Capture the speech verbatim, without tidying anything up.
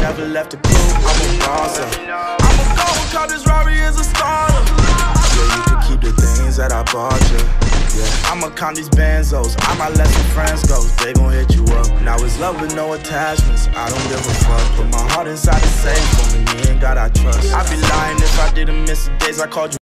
never left a clue. I'm a bosser. I'm a go, cause this Rari is a starter. Yeah, you can keep the things that I bought you. Yeah, I'ma count these benzos, I might let some friends go. They gon' hit you up. Now it's love with no attachments, I don't give a fuck. Put my heart inside the safe, only me and God I trust. I'd be lying if I didn't miss the days I called you.